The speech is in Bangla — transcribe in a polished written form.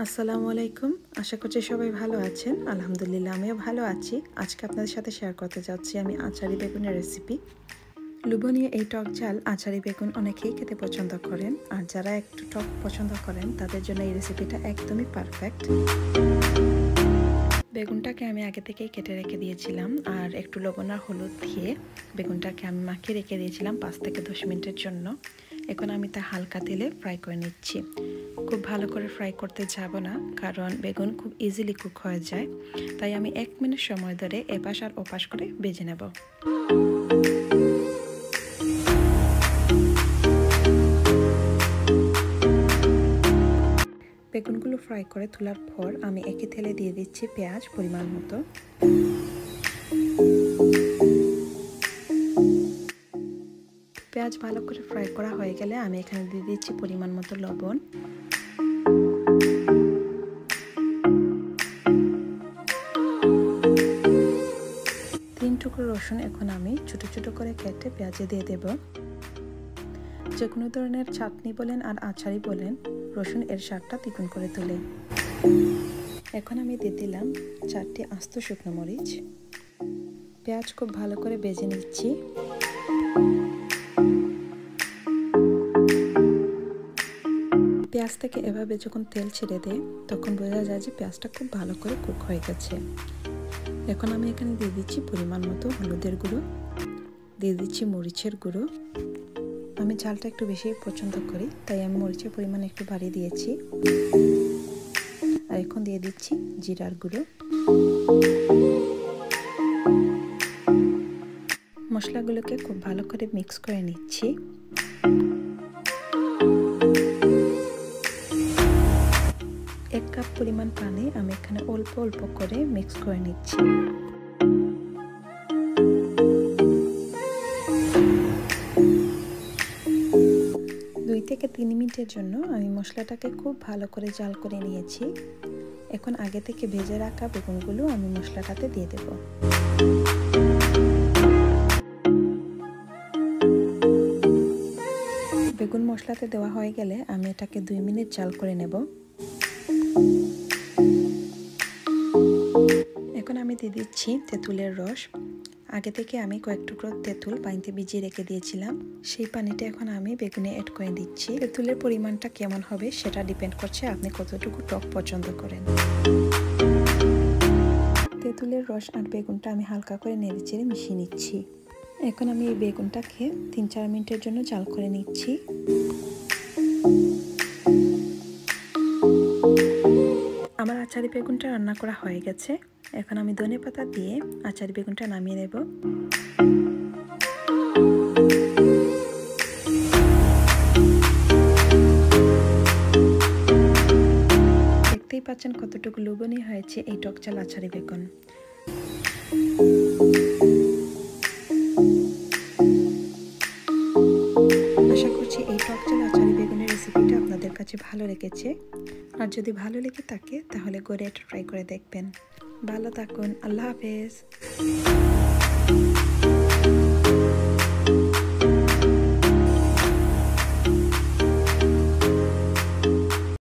আসসালামু আলাইকুম। আশা করছি সবাই ভালো আছেন। আলহামদুলিল্লাহ আমিও ভালো আছি। আজকে আপনাদের সাথে শেয়ার করতে যাচ্ছি আমি আচারি বেগুনের রেসিপি। লোভনীয় এই টক ঝাল আচারি বেগুন অনেকেই খেতে পছন্দ করেন, আর যারা একটু টক পছন্দ করেন তাদের জন্য এই রেসিপিটা একদমই পারফেক্ট। বেগুনটাকে আমি আগে থেকেই কেটে রেখে দিয়েছিলাম, আর একটু লবণ আর হলুদ দিয়ে বেগুনটাকে আমি মাখিয়ে রেখে দিয়েছিলাম 5 থেকে 10 মিনিটের জন্য। এখন আমি তা হালকা তেলে ফ্রাই করে নিচ্ছি। খুব ভালো করে ফ্রাই করতে যাব না, কারণ বেগুন খুব ইজিলি কুক হয়ে যায়। তাই আমি 1 মিনিট সময় ধরে এপাশ আর ওপাশ করে ভেজে নেব। বেগুনগুলো ফ্রাই করে তোলার পর আমি একই তেলে দিয়ে দিচ্ছি পেঁয়াজ পরিমাণ মতো। পেঁয়াজ ভালো করে ফ্রাই করা হয়ে গেলে আমি এখানে দিয়ে দিচ্ছি পরিমাণ মতো লবণ। টুকরো রসুন এখন আমি ছোট ছোট করে কেটে পেঁয়াজে দিয়ে দেব। যে কোনো ধরনের চাটনি বলেন আর আচারি বলেন, রসুন এর স্বাদটা দ্বিগুণ করে তোলে। এখন আমি দিয়ে দিলাম 4টি আস্ত শুকনো মরিচ। পেঁয়াজ খুব ভালো করে ভেজে নিচ্ছি। পেঁয়াজ থেকে এভাবে যখন তেল ছেড়ে দেয় তখন বোঝা যায় যে পেঁয়াজটা খুব ভালো করে কুক হয়ে গেছে। এখন আমি এখানে দিয়ে দিচ্ছি পরিমাণ মতো হলুদের গুঁড়ো, দিয়ে দিচ্ছি মরিচের গুঁড়ো। আমি ঝালটা একটু বেশি পছন্দ করি, তাই আমি মরিচের পরিমাণ একটু বাড়িয়ে দিয়েছি। আর এখন দিয়ে দিচ্ছি জিরার গুঁড়ো। মশলাগুলোকে খুব ভালো করে মিক্স করে নিচ্ছি। এক কাপ পরিমাণ পানি আমি এখানে অল্প অল্প করে মিক্স করে নিচ্ছি। 2 থেকে 3 মিনিটের জন্য আমি মশলাটাকে খুব ভালো করে জাল করে নিয়েছি। এখন আগে থেকে ভেজে রাখা বেগুনগুলো আমি মশলাটাতে দিয়ে দেব। বেগুন মশলাতে দেওয়া হয়ে গেলে আমি এটাকে 2 মিনিট জাল করে নেব। এখন আমি দিয়ে দিচ্ছি তেঁতুলের রস। আগে থেকে আমি কয়েক টুকরো তেঁতুল পানিতে ভিজিয়ে রেখে দিয়েছিলাম, সেই পানিটা এখন আমি বেগুনে অ্যাড করে দিচ্ছি। তেঁতুলের পরিমাণটা কেমন হবে সেটা ডিপেন্ড করছে আপনি কতটুকু টক পছন্দ করেন। তেঁতুলের রস আর বেগুনটা আমি হালকা করে নেড়েচেড়ে মিশিয়ে নিচ্ছি। এখন আমি এই বেগুনটাকে 3-4 মিনিটের জন্য জাল করে নিচ্ছি। আমার আচারি বেগুনটা রান্না করা হয়ে গেছে। এখন আমি ধনেপাতা দিয়ে আচারি বেগুনটা নামিয়ে নেব। দেখতেই পাচ্ছেন কতটুকু লোভনীয় হয়েছে এই টক ঝাল আচারি বেগুন। আশা করছি এই টক ঝাল আচারি বেগুনের রেসিপিটা আপনাদের কাছে ভালো লেগেছে। আর যদি ভালো লেগে থাকে তাহলে ঘরে এটা ট্রাই করে দেখবেন। ভালো থাকুন। আল্লাহ হাফেজ।